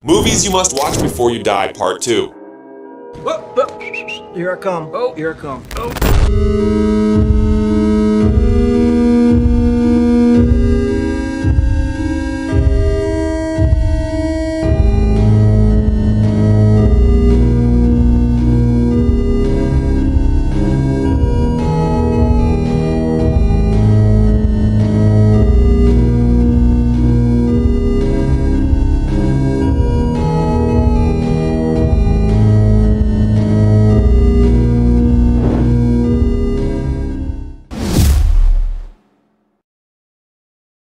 Movies you must watch before you die, Part 2. Here I come. Oh, here I come. Oh.